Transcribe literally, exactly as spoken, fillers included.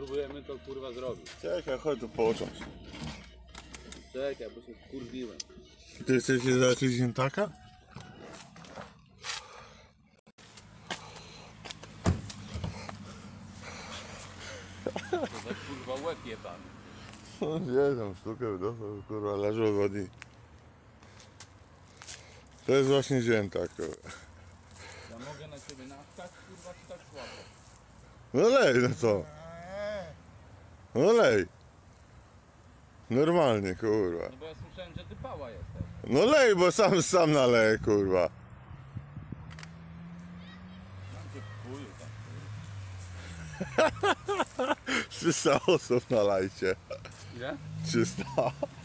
spróbujemy to kurwa zrobić. Czekaj, chodź tu począć. Czekaj, bo się kurwiłem. Ty chcesz się zacząć ziemtaka? To za kurwa łeb jebany. No nie, tam sztukę no, kurwa leży od wody. To jest właśnie ziemtak, kurwa. Ja mogę na ciebie nawkać, kurwa, czy tak słabo? No lej, no co? No lej. Normalnie, kurwa. No bo ja słyszałem, że ty pała jesteś. No lej, bo sam sam naleję, kurwa. Mam cię w chuju tam. trzysta osób na lajcie. Ile? trzysta.